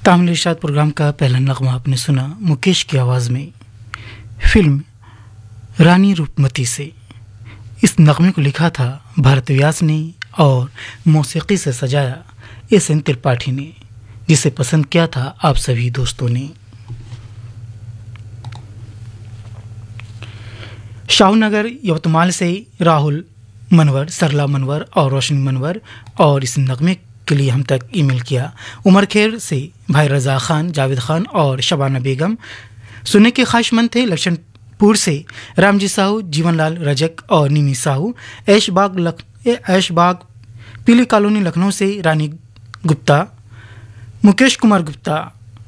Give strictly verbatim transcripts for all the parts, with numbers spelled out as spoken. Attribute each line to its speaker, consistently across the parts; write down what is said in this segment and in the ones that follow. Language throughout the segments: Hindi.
Speaker 1: तामिल इरशाद प्रोग्राम का पहला नगमा आपने सुना मुकेश की आवाज़ में फिल्म रानी रूपमती से। इस नगमे को लिखा था भारत व्यास ने और मौसीकी से सजाया एस एन त्रिपाठी ने, जिसे पसंद किया था आप सभी दोस्तों ने। शाहनगर यवतमाल से राहुल मनवर, सरला मनवर और रोशनी मनवर और इस नगमे के लिए हम तक ईमेल किया। उमरखेर से भाई रज़ा खान, जावेद खान और शबाना बेगम। सुनने के ख्वाहिशमंद थे लक्षणपुर से रामजी साहू, जीवनलाल रजक और निमी साहू। ऐशबाग लख ऐशबाग पीली कॉलोनी लखनऊ से रानी गुप्ता, मुकेश कुमार गुप्ता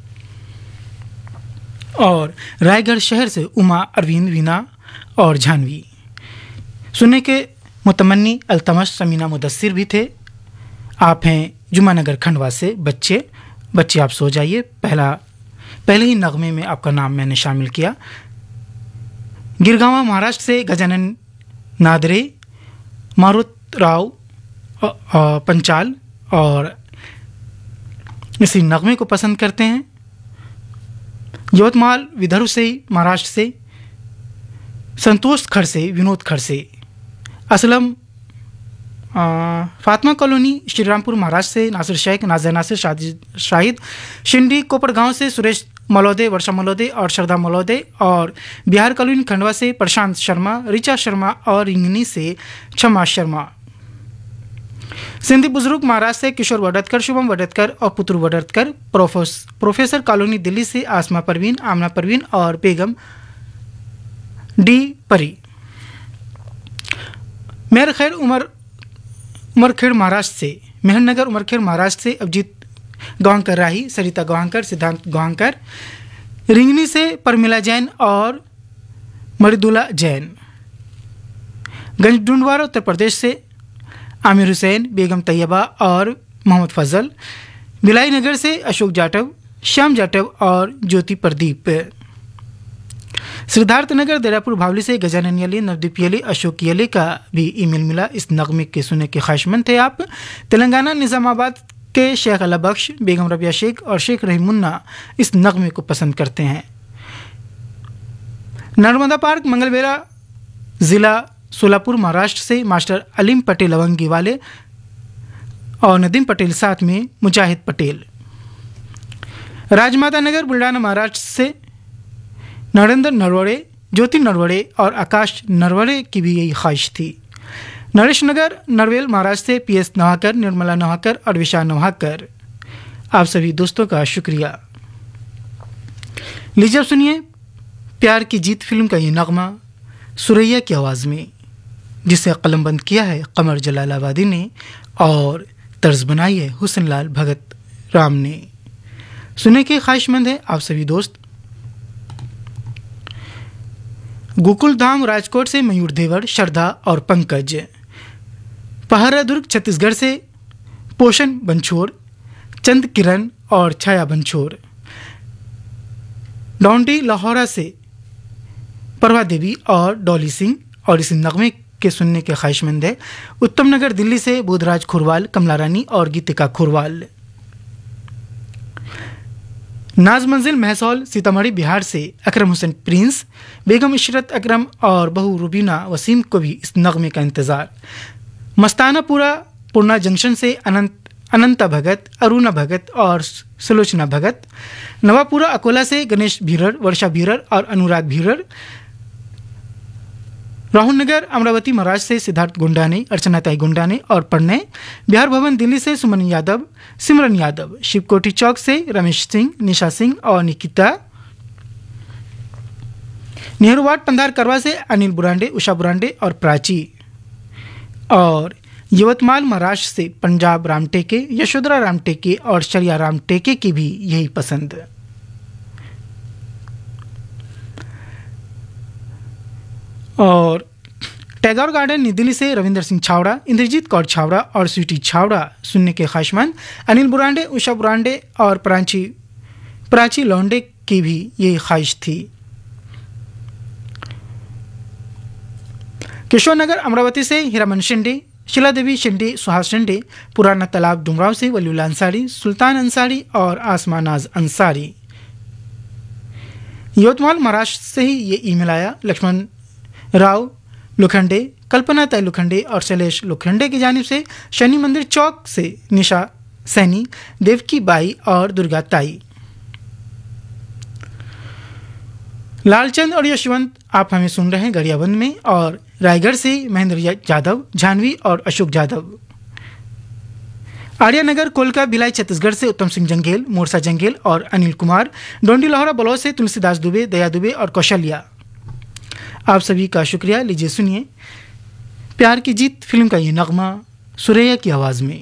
Speaker 1: और रायगढ़ शहर से उमा, अरविंद, वीना और जानवी। सुनने के मुतमन्नी अल्तमश, समीना, मुदस्सिर भी थे। आप हैं जुमानगर खंडवा से। बच्चे बच्चे आप सो जाइए। पहला पहले ही नगमे में आपका नाम मैंने शामिल किया। गिरगांव महाराष्ट्र से गजानन नादरे, मारुत राव पंचाल और इसी नगमे को पसंद करते हैं। यवतमाल विदर्भ से महाराष्ट्र से संतोष खड़से, विनोद खड़से। असलम फातिमा कॉलोनी श्रीरामपुर महाराष्ट्र से नासिर शेख, नाज़िया नासिर, शाहिद शिंडी कोपड़गांव से सुरेश मलौदे, वर्षा मलौदे और श्रद्धा मलौदे और बिहार कॉलोनी खंडवा से प्रशांत शर्मा, रिचा शर्मा और रिंगनी से क्षमा शर्मा। सिंधी बुजुर्ग महाराष्ट्र से किशोर वडतकर, शुभम वडतकर और पुत्र वडतकर। प्रोफेसर कॉलोनी दिल्ली से आसमा परवीन, आमना परवीन और बेगम डी परी। मेहर खैर उमर उमरखेड़ महाराष्ट्र से, मेहरनगर उमरखेड़ महाराष्ट्र से अभिजीत गवांकर राही, सरिता गवांकर, सिद्धांत गवांकर। रिंगनी से परमिला जैन और मरिदुला जैन। गंजडुंडवार उत्तर प्रदेश से आमिर हुसैन, बेगम तैयबा और मोहम्मद फजल। भिलाई नगर से अशोक जाटव, श्याम जाटव और ज्योति प्रदीप। सिद्धार्थ नगर देरापुर भावली से गजानन यली, नवदीप यली, अशोक यली का भी ईमेल मिला। इस नगमे के सुनने के ख्वाहिशमंद थे आप। तेलंगाना निज़ामाबाद के शेख अला बख्श, बेगम रबिया शेख और शेख रहीमुन्ना इस नगमे को पसंद करते हैं। नर्मदा पार्क मंगलवेरा ज़िला सोलापुर महाराष्ट्र से मास्टर अलीम पटेल अवंगी वाले और नदीम पटेल, साथ में मुजाहिद पटेल। राजमाता नगर बुल्ढाना महाराष्ट्र से नरेंद्र नरवड़े, ज्योति नरवड़े और आकाश नरवड़े की भी यही ख्वाहिश थी। नरेश नगर नरवेल महाराष्ट्र से पी एस नवाकर, निर्मला नवाकर और विशा नवाकर। आप सभी दोस्तों का शुक्रिया। लीजिए सुनिए प्यार की जीत फिल्म का ये नगमा सुरैया की आवाज़ में, जिसे कलमबंद किया है कमर जलालाबादी ने और तर्ज बनाई है हुसन लाल भगत राम ने। सुनने के ख्वाहिशमंद है आप सभी दोस्त। गोकुल धाम राजकोट से मयूर देवर, श्रद्धा और पंकज। पहाड़ा दुर्ग छत्तीसगढ़ से पोषण बंछोर, चंद किरण और छाया बंछोर। डोंडी लाहौरा से परवा देवी और डॉली सिंह और इस नगमे के सुनने के ख्वाहिशमंद है उत्तम नगर दिल्ली से बुधराज खुरवाल, कमला रानी और गीतिका खुरवाल। नाज मंजिल महसौल सीतामढ़ी बिहार से अकरम हुसैन प्रिंस, बेगम इशरत अकरम और बहू रुबीना वसीम को भी इस नगमे का इंतज़ार। मस्तानापुरा पूर्णा जंक्शन से अनंत अनंता भगत, अरुणा भगत और सुलोचना भगत। नवापुरा अकोला से गणेश भीरर, वर्षा भीरर और अनुराग भीरर। राहुल नगर अमरावती महाराष्ट्र से सिद्धार्थ गुंडाने, अर्चना ताई गुंडाने और पढ़ने। बिहार भवन दिल्ली से सुमन यादव, सिमरन यादव। शिवकोटी चौक से रमेश सिंह, निशा सिंह और निकिता। नेहरू वार्ड पंधार करवा से अनिल बुरांडे, उषा बुरांडे और प्राची। और यवतमाल महाराष्ट्र से पंजाब रामटेके, यशोधरा रामटेके और शरिया रामटेके की भी यही पसंद। और टैगोर गार्डन नई दिल्ली से रविंदर सिंह छावड़ा, इंद्रजीत कौर छावड़ा और स्वीटी छावड़ा सुनने के ख्वाहिशमंद। अनिल बुरांडे, उषा बुरांडे और प्राची प्राची लौंडे की भी यही ख्वाहिश थी। किशोर नगर अमरावती से हीरामन शिंदे, शिला देवी शिंदे, सुहास शिंदे, पुराना तालाब डुमराव से वलीउल्लाह अंसारी, सुल्तान अंसारी और आसमा नाज अंसारी। यवतमाल महाराष्ट्र से ही ये ईमेल आया। लक्ष्मण राव लोखंडे, कल्पना तय लोखंडे और शैलेश लोखंडे की जानिब से शनि मंदिर चौक से निशा सैनी, देवकी बाई और दुर्गा ताई। लालचंद और यशवंत आप हमें सुन रहे हैं गरियाबंद में, और रायगढ़ से महेंद्र यादव, जानवी और अशोक यादव। आर्यानगर कोलका भिलाई छत्तीसगढ़ से उत्तम सिंह जंगेल, मोरसा जंगेल और अनिल कुमार। डोंडी लाहौरा बलौर से तुलसीदास दुबे, दया दुबे और कौशल्या। आप सभी का शुक्रिया। लीजिए सुनिए प्यार की जीत फिल्म का ये नगमा सुरैया की आवाज में।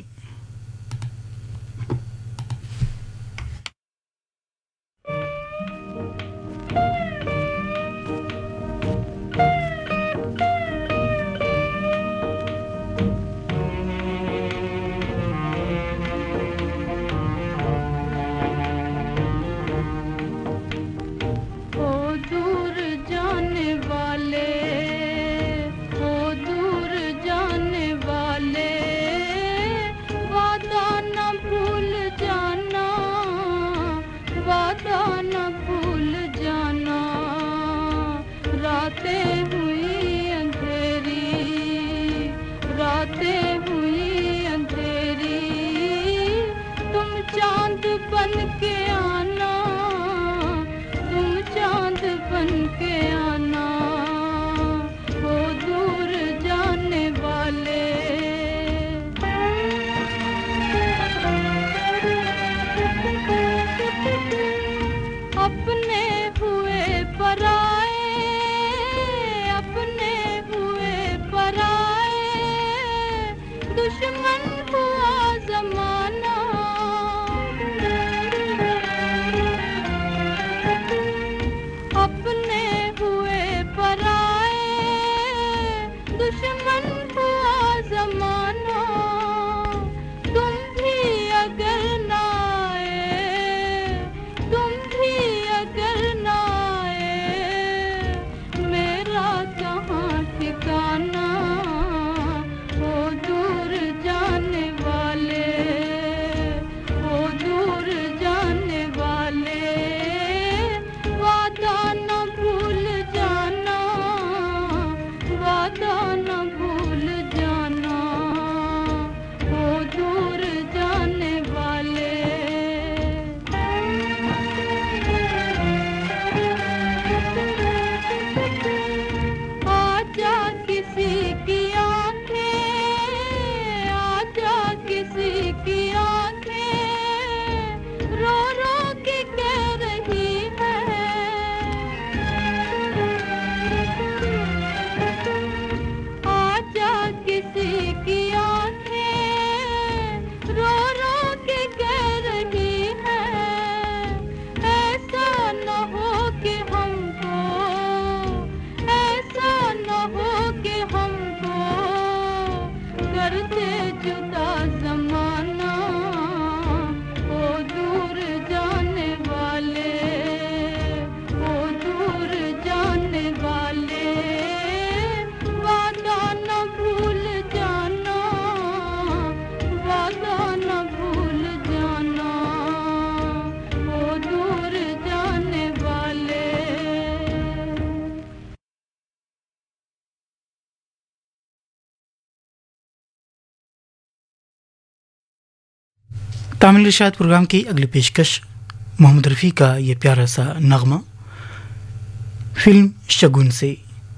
Speaker 1: तामिल इरशाद प्रोग्राम की अगली पेशकश मोहम्मद रफ़ी का ये प्यारा सा नगमा फिल्म शगुन से।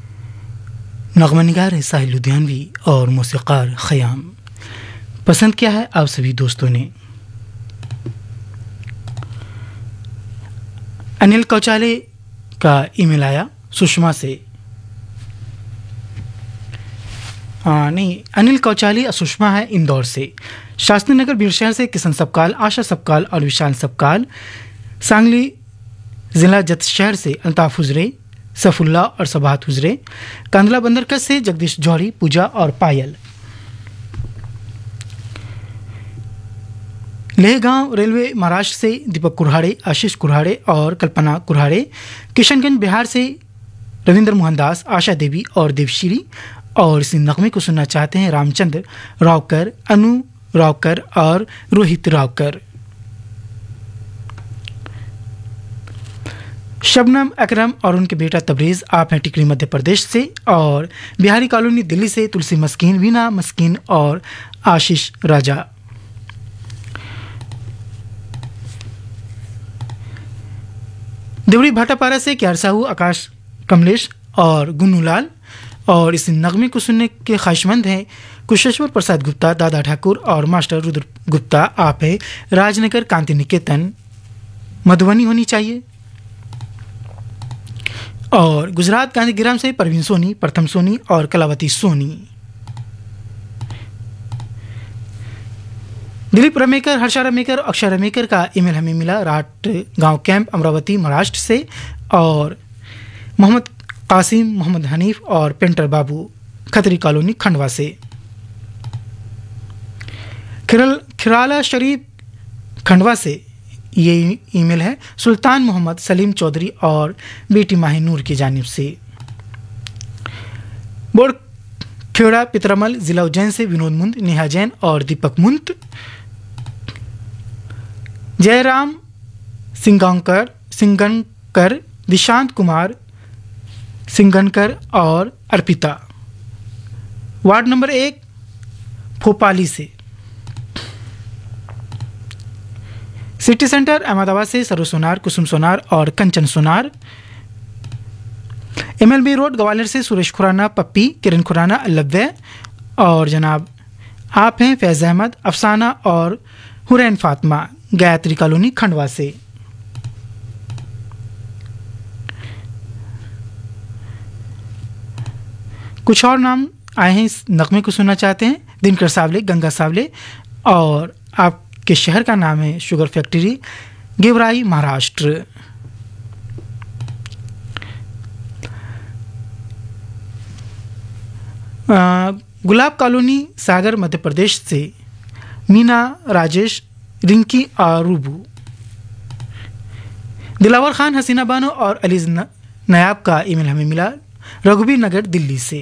Speaker 1: नगमा निगार है साहिल लुधियानवी और मौसीक़ार ख़याम। पसंद किया है आप सभी दोस्तों ने। अनिल कौचाले का ईमेल आया सुषमा से। आ, नहीं अनिल कौचाली और सुषमा है इंदौर से। शास्त्री नगर बीरशहर से किशन सबकाल, आशा सबकाल और विशाल सबकाल। सांगली जिला जत शहर से अल्ताफ हुजरे, सफुल्ला और सबाहत हुजरे। कांदला बंदरकस से जगदीश जौहरी, पूजा और पायल। लेहगांव रेलवे महाराष्ट्र से दीपक कुरहाड़े, आशीष कुरहाड़े और कल्पना कुरहाड़े। किशनगंज बिहार से रविंद्र मोहन दास, आशा देवी और देवश्री। और इसी नगमे को सुनना चाहते हैं रामचंद्र रावकर, अनु रावकर और रोहित रावकर। शबनम अकरम और उनके बेटा तबरेज आप हैं टिकरी मध्य प्रदेश से, और बिहारी कॉलोनी दिल्ली से तुलसी मस्कीन, वीना मस्कीन और आशीष राजा। देवड़ी भाटापारा से क्यार साहू, आकाश कमलेश और गुन्नूलाल, और इस नगमे को सुनने के ख्वाहिशमंद हैं कुशेश्वर प्रसाद गुप्ता, दादा ठाकुर और मास्टर रुद्र गुप्ता। आप है राजनगर कांति निकेतन, मधुबनी होनी चाहिए। और गुजरात गांधीग्राम से परवीन सोनी, प्रथम सोनी और कलावती सोनी। दिलीप रमेकर, हर्षा रमेकर, अक्षय रमेकर का ईमेल हमें मिला राट गांव कैंप, अमरावती, महाराष्ट्र से, और मोहम्मद कासिम, मोहम्मद हनीफ और पेंटर बाबू, खतरी कॉलोनी, खंडवा से। खिरल खिराला शरीफ, खंडवा से ये ईमेल है सुल्तान मोहम्मद सलीम चौधरी और बेटी माही नूर की जानिब से। बोर्ड खेड़ा पितरमल, जिला उज्जैन से विनोद मुंद, नेहा जैन और दीपक मुंत। जयराम सिंगांकर सिंगनकर, दिशांत कुमार सिंगनकर और अर्पिता, वार्ड नंबर एक, भोपाली से। सिटी सेंटर अहमदाबाद से सर्व सोनार, कुसुम सोनार और कंचन सोनार। एमएलबी रोड ग्वालियर से सुरेश खुराना, पप्पी, किरण खुराना, अल्लव्य, और जनाब आप हैं फैज़ अहमद, अफसाना और हुरैन फातिमा, गायत्री कॉलोनी, खंडवा से। कुछ और नाम आए हैं इस नगमे को सुनना चाहते हैं। दिनकर सावले, गंगा सावले, और आपके शहर का नाम है sugar factory, Gevrai, Maharashtra. Gulab colony, Sagar, Madhya Pradesh से मीना, राजेश, रिंकी और रूबू। दिलावर खान, हसीना बानो और अलीज नयाब का ईमेल हमें मिला रघुबीर नगर, दिल्ली से।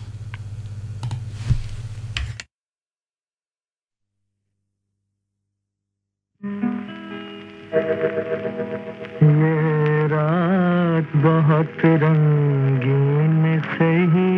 Speaker 2: ये रात बहुत रंगीन सही,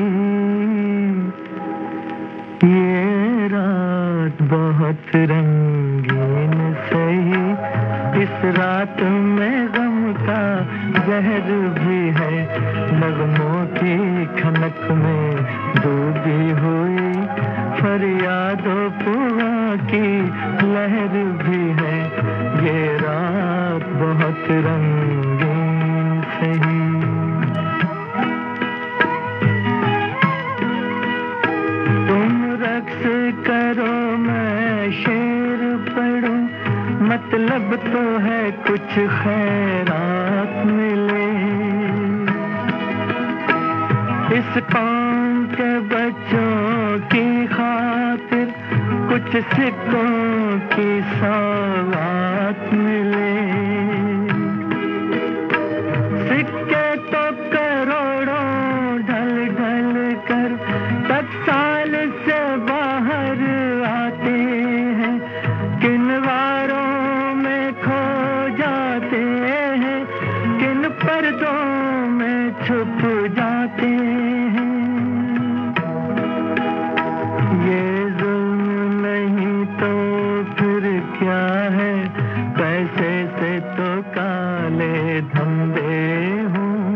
Speaker 2: ये रात बहुत रंगीन सही, इस रात में गम का जहर भी है, नगमों की खनक में डूबी हुई, फरियादों पुआ की लहर भी है, ये रात बहुत रंगीन सही। तुम रक्स करो, मैं शेर पढ़ूं, मतलब तो है कुछ खैरात मिले, इस कौम के बच्चों की खातिर कुछ सिक्कों की सौगात मिले। सिक्के तो करोड़ों ढल ढल कर टकसाल से बाहर आते हैं, किन वारों में खो जाते हैं, किन पर्दों में छुप जाते हैं। ये जुल्म नहीं तो फिर क्या है, पैसे से तो काले धंधे हों,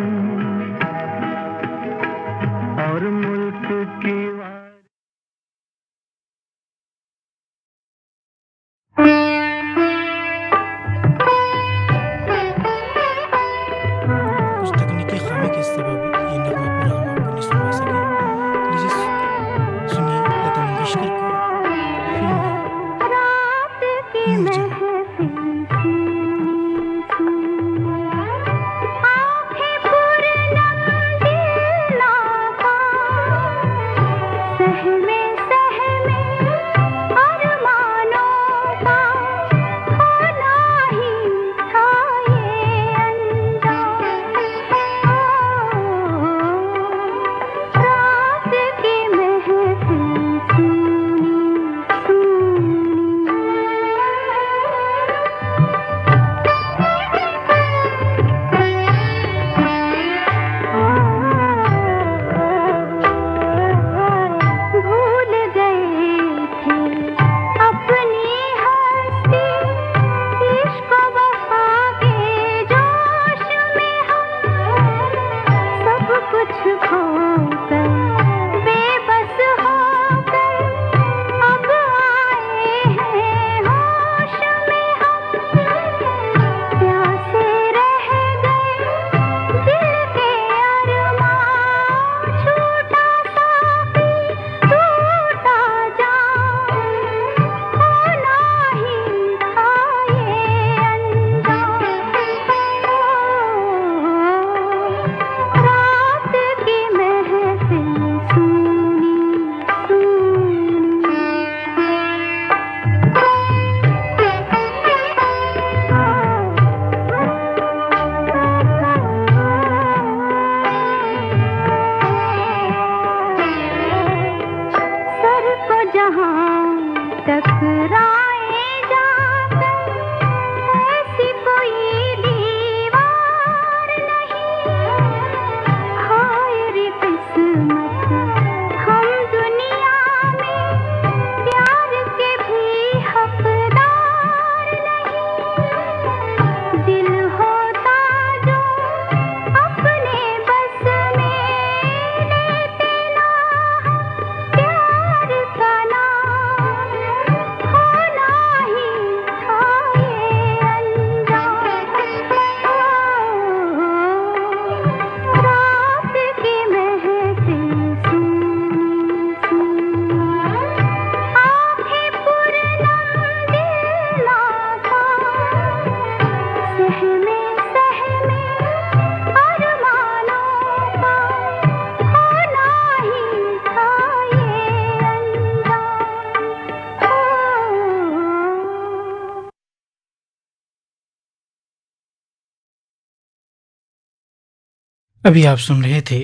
Speaker 1: अभी आप सुन रहे थे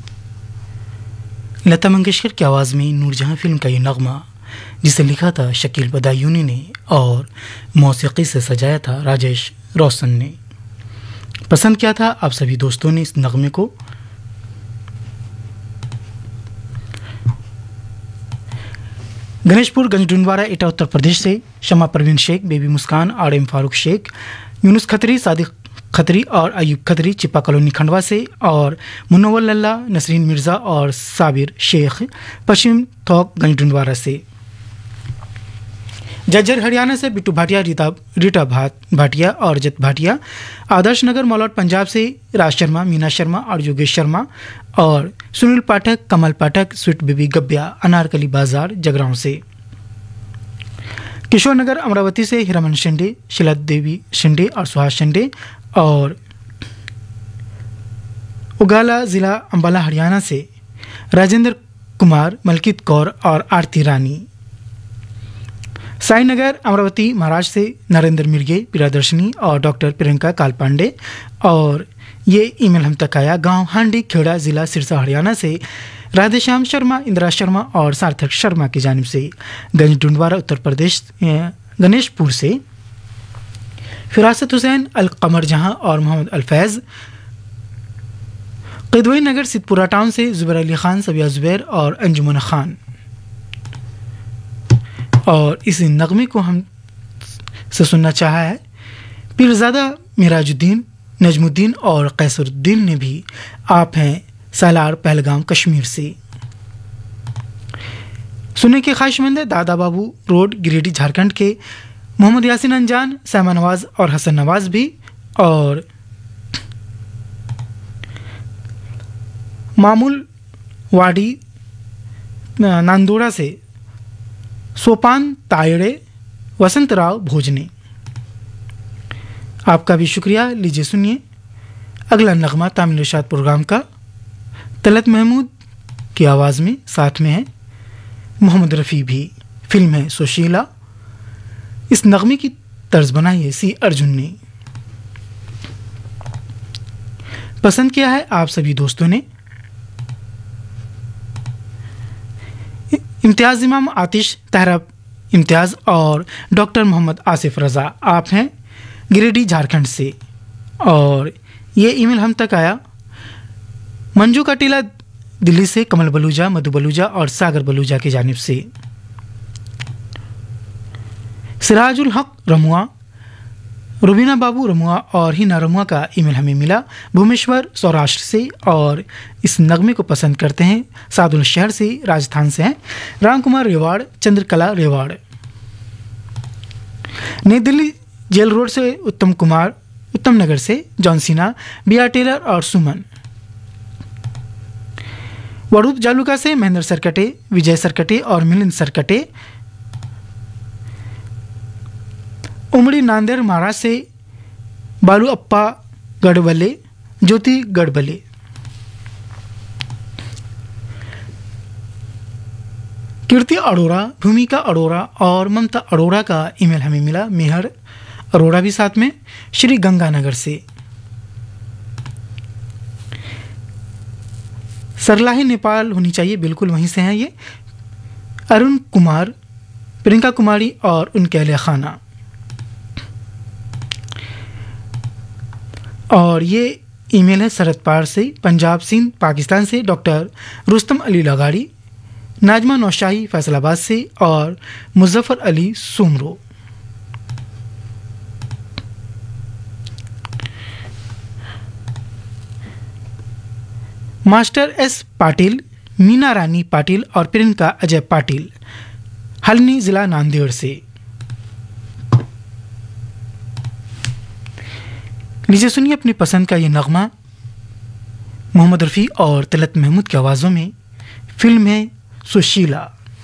Speaker 1: लता मंगेशकर की आवाज़ में नूरजहां फिल्म का ये नगमा, जिसे लिखा था शकील बदायूनी ने और मौसीकी से सजाया था राजेश रोशन ने। पसंद किया था आप सभी दोस्तों ने इस नगमे को। गणेशपुर गंजडुंडवारा एटा उत्तर प्रदेश से Shama Parveen Shaikh, Baby Muskan, R M Farooq Shaikh, Younus Khatri, Sadiq Khatri और अयूब खत्री चिपा कॉलोनी खंडवा से, और मुनव्वर लल्ला, नसरीन मिर्ज़ा और साबिर शेख पश्चिम थोक गंजडुंडवारा से। जज्जर हरियाणा से बिट्टू भाटिया, रीता रीटा भाट भाटिया और जत भाटिया, आदर्श नगर मलौट पंजाब से राज शर्मा, मीना शर्मा और योगेश शर्मा, और सुनील पाठक, कमल पाठक, स्वीट बेबी गब्या, अनारकली बाजार जगरांव से। किशोर नगर अमरावती से हिरामन शिंदे, शिला देवी शिंदे और सुहास शिंदे, और उगाला जिला अंबाला हरियाणा से राजेंद्र कुमार, मलकित कौर और आरती रानी। साई नगर अमरावती महाराष्ट्र से नरेंद्र मिर्गे, प्रियदर्शनी और डॉक्टर प्रियंका काल पांडे, और ये ईमेल हम तक आया गांव हांडी खेड़ा जिला सिरसा हरियाणा से राधेश्याम शर्मा, इंदिरा शर्मा और सार्थक शर्मा की जानिब से। गंजडुंडवारा उत्तर प्रदेश गणेशपुर से फिरासत हुसैन, अल कमर जहां और मोहम्मद अल-फैज़। किदवई नगर सिद्धपुरा टाउन से जुबैर अली खान, सबिया जुबैर और अंजुमन खान। और इस नगमे को हम से सुनना चाहा है पीरजादा मिराजुद्दीन, नजमुद्दीन और कैसरुद्दीन ने भी। आप हैं सालार पहलगाम कश्मीर से। सुनने के ख्वाहिशमंद है दादा बाबू रोड गिरिडीह झारखंड के मोहम्मद यासिन अंजान, सैमा नवाज और हसन नवाज भी, और मामूल वाडी नांदोड़ा से सोपान तायड़े वसंतराव भोजने। आपका भी शुक्रिया। लीजिए सुनिए अगला नगमा तामिल इरशाद प्रोग्राम का, तलत महमूद की आवाज़ में, साथ में है मोहम्मद रफ़ी भी। फिल्म है सुशीला। इस नगमे की तर्ज बनाई है सी अर्जुन ने। पसंद किया है आप सभी दोस्तों ने। इम्तियाज इमाम, आतिश, तहरा इम्तियाज और डॉक्टर मोहम्मद आसिफ रज़ा। आप हैं गिरिडीह झारखंड से, और ये ईमेल हम तक आया मंजू कटीला दिल्ली से, कमल बलूजा, मधु बलूजा और सागर बलूजा की जानिब से। सिराजुल हक रमुआ, रुबीना बाबू रमुआ और हिना रमुआ का ईमेल हमें मिला भुवनेश्वर सौराष्ट्र से, और इस नगमे को पसंद करते हैं सादुल शहर से, राजस्थान से हैं राम कुमार रेवाड़, चंद्रकला रेवाड़। नई दिल्ली जेल रोड से उत्तम कुमार, उत्तम नगर से जॉनसीना, बी आर टेलर और सुमन। वड़ूद जालुका से महेंद्र सरकटे, विजय सरकटे और मिलिंद सरकटे। उमड़ी नांदेड़ महाराज से बालू अप्पा गढ़बले, ज्योति गढ़बले। कीर्ति अरोड़ा, भूमिका अरोड़ा और ममता अरोड़ा का ईमेल हमें मिला, मेहर अरोड़ा भी साथ में, श्री गंगानगर से। सरलाही नेपाल होनी चाहिए, बिल्कुल वहीं से हैं ये। अरुण कुमार प्रियंका कुमारी और उनके अहले खाना। और ये ईमेल है सरहद पार से, पंजाब सिंध पाकिस्तान से डॉक्टर रुस्तम अली लगाड़ी, नाजमा नौशाही फैसलाबाद से और मुजफ्फर अली सुमरो। मास्टर एस पाटिल, मीना रानी पाटिल और प्रियंका अजय पाटिल, हल्नी जिला नांदेड़ से। लीजिए सुनिए अपनी पसंद का ये नगमा मोहम्मद रफ़ी और तिलक महमूद की आवाज़ों में। फिल्म है सुशीला।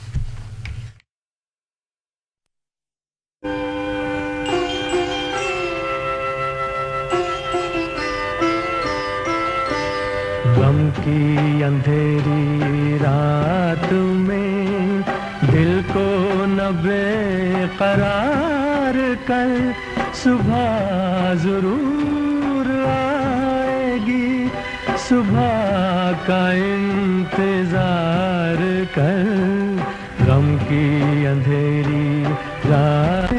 Speaker 2: गम की अंधेरी रात में दिल को न बेकरार कर, सुबह जरूर आएगी, सुबह का इंतजार कर। गम की अंधेरी रात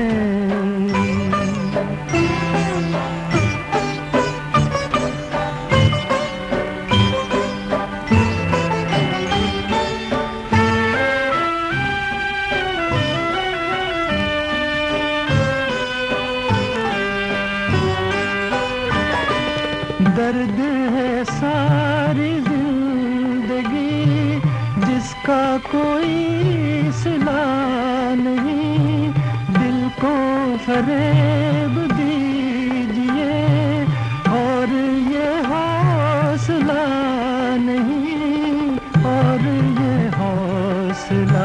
Speaker 2: दर्द है सारी जिंदगी जिसका कोई सिला नहीं, दिल को फरेब दीजिए और ये हौसला नहीं, और ये हौसला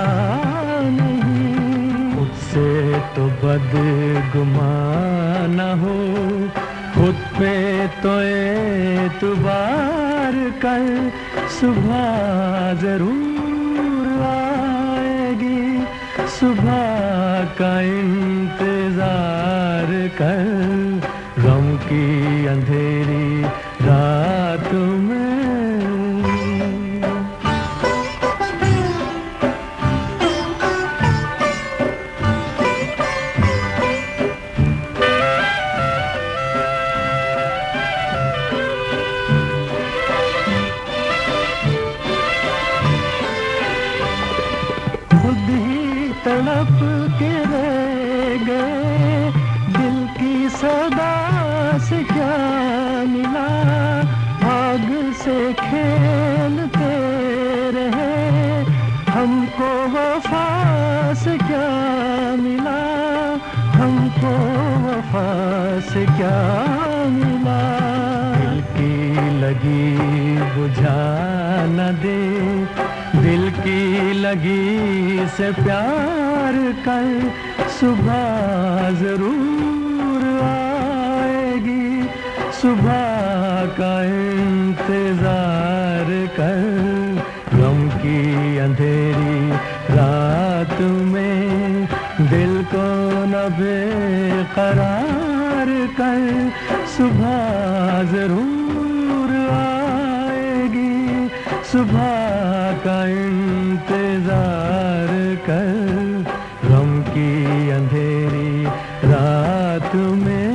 Speaker 2: नहीं। उससे तो बदगुमान न हो, खुद पे तो एतबार कर, सुबह जरूर आएगी, सुबह का इंतजार कर। गम की अंधेरी रात में तड़प के रह गए, दिल की सदा से क्या मिला, आग से खेलते रहे, हमको वफा से क्या मिला, हमको वफा से क्या मिला। दिल की लगी बुझा न दे, दिल की लगी से प्यार कर, सुबह जरूर आएगी, सुबह का इंतजार कर। गम की अंधेरी रात में दिल को न बेकरार कर, सुबह जरूर आएगी, सुबह का इंतजार कर। गम की अंधेरी रात में।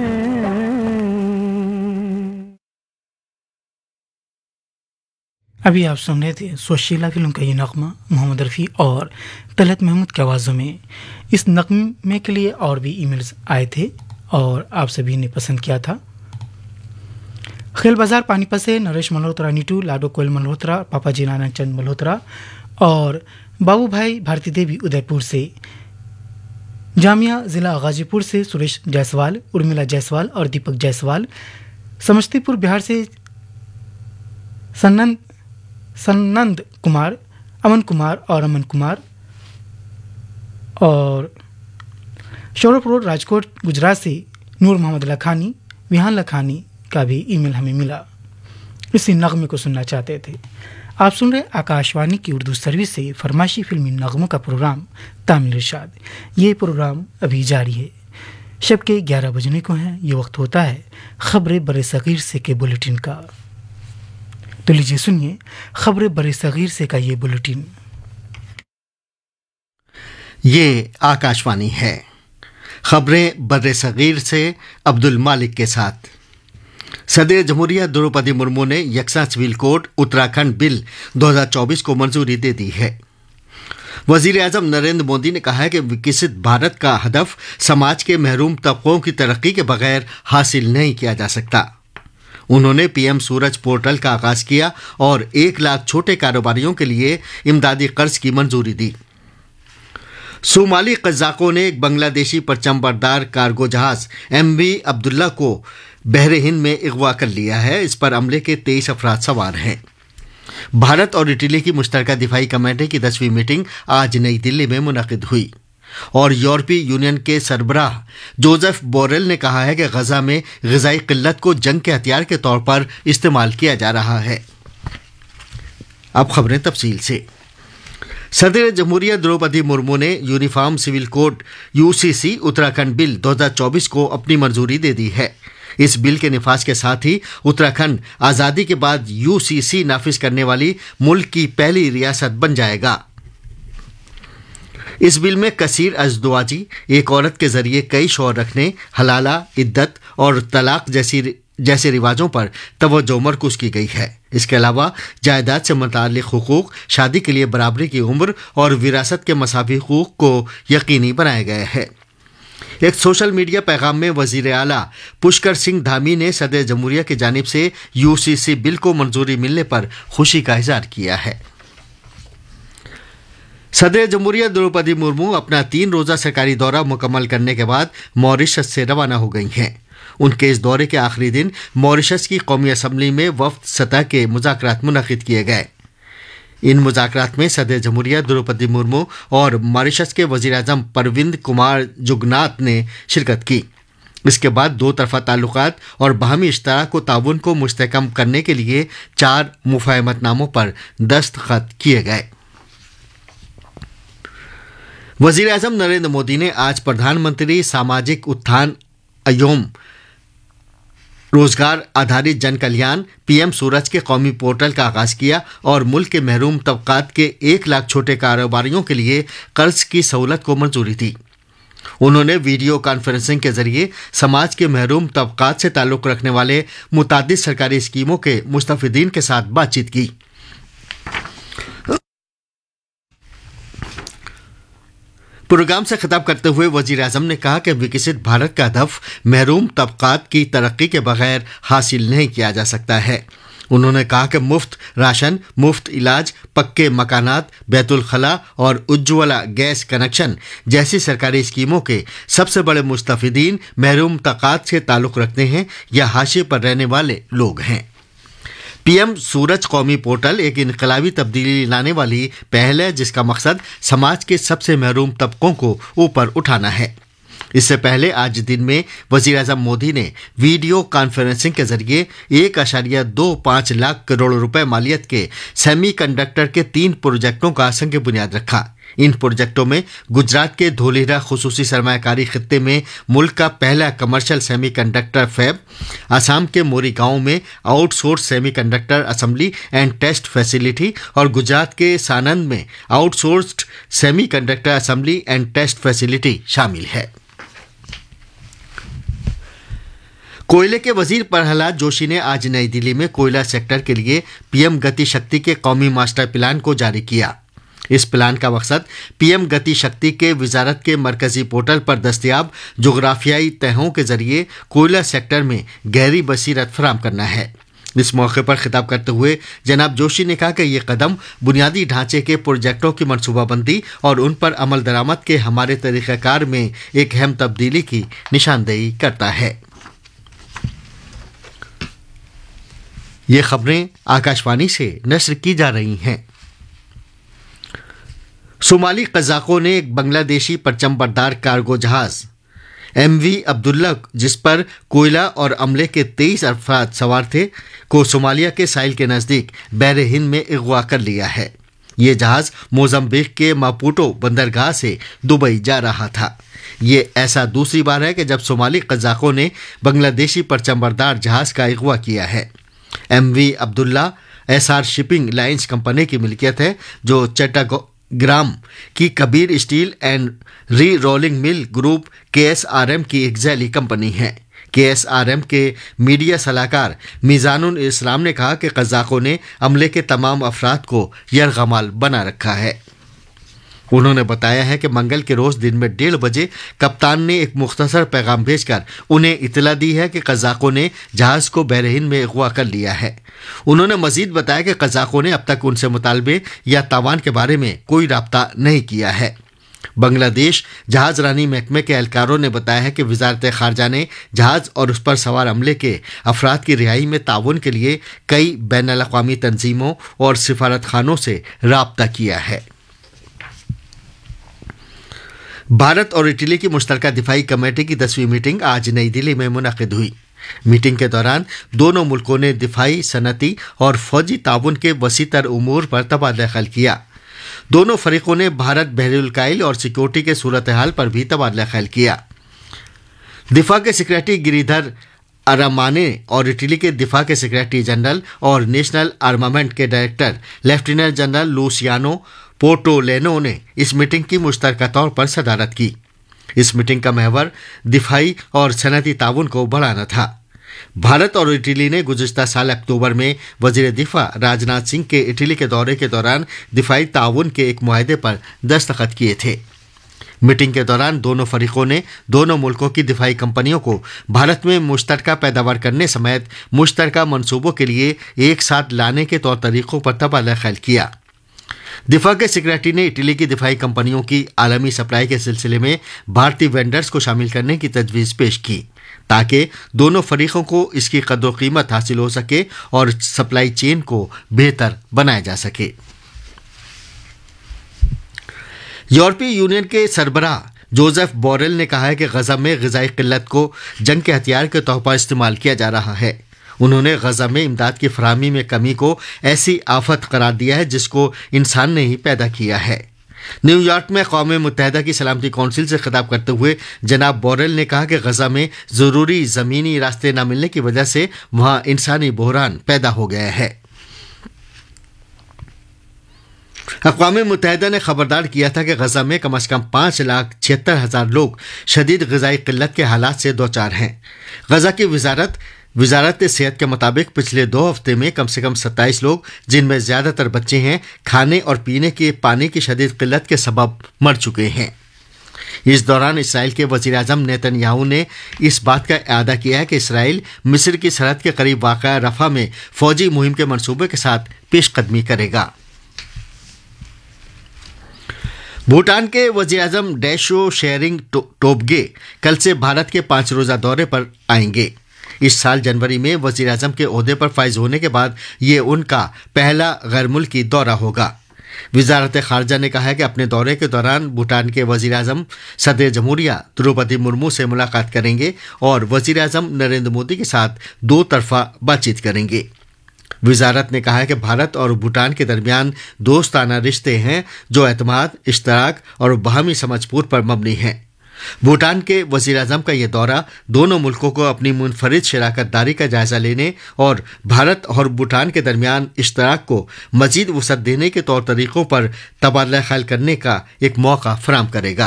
Speaker 1: अभी आप सुन रहे थे सुशीला फिल्म का ये नगमा मोहम्मद रफ़ी और तलत महमूद की आवाज़ों में। इस नगमे के लिए और भी ईमेल्स आए थे और आप सभी ने पसंद किया था। खेल बाजार पानीपत से नरेश मल्होत्रा नीटू, लाडो कोयल मल्होत्रा, पापा जी नारायण चंद मल्होत्रा और बाबू भाई भारती देवी उदयपुर से, जामिया ज़िला गाजीपुर से सुरेश जायसवाल, उर्मिला जायसवाल और दीपक जायसवाल, समस्तीपुर बिहार से सन्नंद सन्नंद कुमार, अमन कुमार और अमन कुमार, और शौरभ रोड राजकोट गुजरात से नूर मोहम्मद लखानी, विहान लखानी का भी ईमेल हमें मिला। इसी नगमे को सुनना चाहते थे। आप सुन रहे आकाशवाणी की उर्दू सर्विस से फरमाशी फिल्मी नगमों का प्रोग्राम तामिल इरशाद। ये प्रोग्राम अभी जारी है। शब के ग्यारह बजने को हैं। ये वक्त होता है खबरें बड़े सगीर से के बुलेटिन का। तो लीजिए सुनिए खबरें बड़े सगीर से का ये बुलेटिन।
Speaker 3: ये आकाशवाणी है। खबरें बर्रे सगीर से अब्दुल मालिक के साथ। सदर जमहूरिया द्रौपदी मुर्मू ने यकसा सिविल कोड उत्तराखंड बिल दो हज़ार चौबीस को मंजूरी दे दी है। वजीर आजम नरेंद्र मोदी ने कहा है कि विकसित भारत का हदफ समाज के महरूम तबकों की तरक्की के बगैर हासिल नहीं किया जा सकता। उन्होंने पीएम सूरज पोर्टल का आगाज किया और एक लाख छोटे कारोबारियों के लिए इमदादी कर्ज की मंजूरी दी। सोमाली कज़ाकों ने एक बांग्लादेशी परचमबरदार कार्गो जहाज एम वी अब्दुल्ला को बहरे हिंद में अगवा कर लिया है। इस पर अमले के तेईस अफराद सवार हैं। भारत और इटली की मुश्तरका दिफाई कमेटी की दसवीं मीटिंग आज नई दिल्ली में मुनक़िद हुई और यूरोपीय यूनियन के सरबराह जोसेफ बोरेल ने कहा है कि गजा में ग़िज़ाई किल्लत को जंग के हथियार के तौर पर इस्तेमाल किया जा रहा है। अब खबरें तफसील से। सदर जमहूरिया द्रौपदी मुर्मू ने uniform civil code UCC Uttarakhand bill दो हज़ार चौबीस को अपनी मंजूरी दे दी है। इस बिल के निफाज के साथ ही उत्तराखंड आज़ादी के बाद यूसीसी नाफिज करने वाली मुल्क की पहली रियासत बन जाएगा। इस बिल में कसीर अज़दवाजी, एक औरत के जरिए कई शौहर रखने, हलाला, इद्दत और तलाक जैसी जैसे रिवाजों पर तवज्जो मरकूज की गई है। इसके अलावा जायदाद से मुताल्लिक हुकूक, शादी के लिए बराबरी की उम्र और विरासत के मसावी हुकूक को यकीनी बनाया गया है। एक सोशल मीडिया पैगाम में वजीर आला पुष्कर सिंह धामी ने सदर जमहूरिया की जानिब से यूसीसी बिल को मंजूरी मिलने पर खुशी का इजहार किया है। सदर जमहूरिया द्रौपदी मुर्मू अपना तीन रोजा सरकारी दौरा मुकम्मल करने के बाद मॉरिशस से रवाना हो गई हैं। उनके इस दौरे के आखिरी दिन मॉरिशस की कौमी असम्बली में वफ्द सतह के मुज़ाकरात मुनक़िद किए गए। इन मुज़ाकरात में सदर जमहूरिया द्रौपदी मुर्मू और मॉरिशस के वज़ीर आज़म परविंद कुमार जुगनाथ ने शिरकत की। इसके बाद दो तरफ़ा ताल्लुकात और बाहमी इश्तराक व ताउन को मुस्तहकम करने के लिए चार मुफ़ाहमतनामों पर दस्तखत किए गए। वज़ीर आज़म नरेंद्र मोदी ने आज प्रधानमंत्री सामाजिक उत्थान एवं रोजगार आधारित जन कल्याण पीएम सूरज के कौमी पोर्टल का आगाज किया और मुल्क के महरूम तबकात के एक लाख छोटे कारोबारियों के लिए कर्ज की सहूलत को मंजूरी दी। उन्होंने वीडियो कॉन्फ्रेंसिंग के जरिए समाज के महरूम तबकात से ताल्लुक़ रखने वाले मुतादिद सरकारी स्कीमों के मुस्तफ़ीदीन के साथ बातचीत की। प्रोग्राम से खिताब करते हुए वजीर आज़म ने कहा कि विकसित भारत का हदफ महरूम तबकात की तरक्की के बगैर हासिल नहीं किया जा सकता है। उन्होंने कहा कि मुफ्त राशन, मुफ्त इलाज, पक्के मकानात, बैतुल खला और उज्ज्वला गैस कनेक्शन जैसी सरकारी स्कीमों के सबसे बड़े मुस्तफ़ीदीन महरूम तबकात से ताल्लुक़ रखते हैं या हाशिए पर रहने वाले लोग हैं। पीएम सूरज कौमी पोर्टल एक इनकलाबी तब्दीली लाने वाली पहल है जिसका मकसद समाज के सबसे महरूम तबकों को ऊपर उठाना है। इससे पहले आज दिन में वज़ीर आज़म मोदी ने वीडियो कॉन्फ्रेंसिंग के जरिए एक अशारिया दो पाँच लाख करोड़ रुपए मालियत के सेमी कंडक्टर के तीन प्रोजेक्टों का संग बुनियाद रखा। इन प्रोजेक्टों में गुजरात के धोलेरा खुसूसी सरमायाकारी खित्ते में मुल्क का पहला commercial semiconductor fab, Assam के मोरी गांव में outsource semiconductor assembly and test facility और गुजरात के सानंद में outsourced semiconductor assembly and test facility शामिल है। कोयले के वजीर प्रहलाद जोशी ने आज नई दिल्ली में कोयला सेक्टर के लिए पीएम गति शक्ति के कौमी मास्टर प्लान को जारी किया। इस प्लान का मकसद पीएम गति शक्ति के वजारत के मरकजी पोर्टल पर दस्तयाब जोग्राफियाई तहों के जरिए कोयला सेक्टर में गहरी बसीरत फराम करना है। इस मौके पर खिताब करते हुए जनाब जोशी ने कहा कि ये कदम बुनियादी ढांचे के प्रोजेक्टों की मनसूबाबंदी और उन पर अमल दरामद के हमारे तरीक़ाकार में एक अहम तब्दीली की निशानदेही करता है। ये खबरें आकाशवाणी से नश्र की जा रही हैं। सोमाली कज़ाकों ने एक बांग्लादेशी परचमबरदार कार्गो जहाज एम वी अब्दुल्ला जिस पर कोयला और अमले के तेईस अफराद सवार थे को सोमालिया के साहिल के नज़दीक बहरे हिंद में अगवा कर लिया है। ये जहाज मोज़म्बिक के मापुटो बंदरगाह से दुबई जा रहा था। ये ऐसा दूसरी बार है कि जब सोमाली कज़ाकों ने बांग्लादेशी परचमबरदार जहाज का अगवा किया है। M V Abdullah S R shipping lines company की मिल्कियत है जो चट्टागो ग्राम की Kabir steel and re rolling mill group K S R M की एक जैली कंपनी है। के एस आर एम के मीडिया सलाहकार मीजानुल इस्लाम ने कहा कि कज़ाकों ने अमले के तमाम अफराद को यरगमाल बना रखा है। उन्होंने बताया है कि मंगल के रोज दिन में डेढ़ बजे कप्तान ने एक मुख्तसर पैगाम भेजकर उन्हें इतला दी है कि कज़ाकों ने जहाज को बहरीन में अगवा कर लिया है। उन्होंने मजीद बताया कि कज़ाकों ने अब तक उनसे मुतालबे या तावान के बारे में कोई राब्ता नहीं किया है। बांग्लादेश जहाज रानी महकमे के एहलकारों ने बताया है कि वजारत खारजा ने जहाज और उस पर सवार अमले के अफराद की रिहाई में ताउन के लिए कई बैनुल अक़वामी तंजीमों और सिफारत खानों से राब्ता किया है। भारत और इटली की मुश्तरका दिफाई कमेटी की दसवीं मीटिंग आज नई दिल्ली में मुनक़िद हुई। मीटिंग के दौरान दोनों मुल्कों ने दिफाई, सनती और फौजी ताउन के वसीतर उमूर पर तबादला ख्याल किया। दोनों फरीकों ने भारत बहरुल काइल और सिक्योरिटी के सूरत हाल पर भी तबादला ख्याल किया। दिफा के सेक्रेटरी गिरिधर अरामाने और इटली के दिफा के सेक्रेटरी जनरल और नेशनल आर्मामेंट के director lieutenant general Luciano Portolano ने इस मीटिंग की मुश्तरका तौर पर सदारत की। इस मीटिंग का महवर दिफाई और सनती ताउन को बढ़ाना था। भारत और इटली ने गुज़िश्ता साल अक्टूबर में वजीर दिफा राजनाथ सिंह के इटली के दौरे के दौरान दिफाई ताउन के एक मुआहदे पर दस्तखत किए थे। मीटिंग के दौरान दोनों फरीकों ने दोनों मुल्कों की दिफाई कंपनियों को भारत में मुश्तरका पैदावार करने समेत मुश्तरका मनसूबों के लिए एक साथ लाने के तौर तरीक़ों पर तबादला ख्याल किया। दिफा के सेक्रेटरी ने इटली की दिफाई कंपनियों की आलमी सप्लाई के सिलसिले में भारतीय वेंडर्स को शामिल करने की तजवीज़ पेश की ताकि दोनों फरीकों को इसकी कदर कीमत हासिल हो सके और सप्लाई चेन को बेहतर बनाया जा सके। यूरोपीय यूनियन के सरबराह जोसेफ बोरेल ने कहा है कि गजा में ग़िज़ाई किल्लत को जंग के हथियार के तौर पर इस्तेमाल किया जा रहा है। उन्होंने गजा में इमदाद की फराहमी में कमी को ऐसी आफत करार दिया है जिसको इंसान ने ही पैदा किया है। न्यूयॉर्क में क़ौम मुत्तहिदा की सलामती कौंसिल से खिताब करते हुए जनाब बोरेल ने कहा कि गजा में ज़रूरी ज़मीनी रास्ते न मिलने की वजह से वहाँ इंसानी बहरान पैदा हो गया है। अक़वाम मुत्तहिदा ने खबरदार किया था कि गजा में कम अज़ कम पाँच लाख छिहत्तर हज़ार लोग शदीद ग़िज़ाई किल्लत के हालात से दो चार हैं। गजा की वजारत वजारत सेहत के मुताबिक पिछले दो हफ्ते में कम से कम सत्ताईस लोग, जिनमें ज़्यादातर बच्चे हैं, खाने और पीने के पानी की शदीद किल्लत के सबब मर चुके हैं। इस दौरान इसराइल के वज़ीर आज़म नेतन्याहू ने इस बात का इआदा किया है कि इसराइल मिस्र की सरहद के करीब वाक़ा रफ़ा में फ़ौजी मुहिम के मनसूबे के साथ पेशकदमी करेगा। भूटान के वज़ीर आज़म डेशो शेरिंग टोब्गे कल से भारत के पाँच रोज़ा दौरे पर आएंगे। इस साल जनवरी में वज़ीर आज़म के ओहदे पर फाइज होने के बाद ये उनका पहला गैर मुल्की दौरा होगा। वजारत खारजा ने कहा है कि अपने दौरे के दौरान भूटान के वज़ीर आज़म सदर जमहूरिया द्रौपदी मुर्मू से मुलाकात करेंगे और वज़ीर आज़म नरेंद्र मोदी के साथ दो तरफ़ा बातचीत करेंगे। वजारत ने कहा है कि भारत और भूटान के दरमियान दोस्ताना रिश्ते हैं जो एतमाद, इश्तराक और बाहमी समझबूत पर मबनी हैं। भूटान के वज़ीर आज़म का यह दौरा दोनों मुल्कों को अपनी मुनफरिद शराकतदारी का जायज़ा लेने और भारत और भूटान के दरमियान इश्तराक को मज़ीद वसअत देने के तौर तरीक़ों पर तबादला ख्याल करने का एक मौका फराहम करेगा।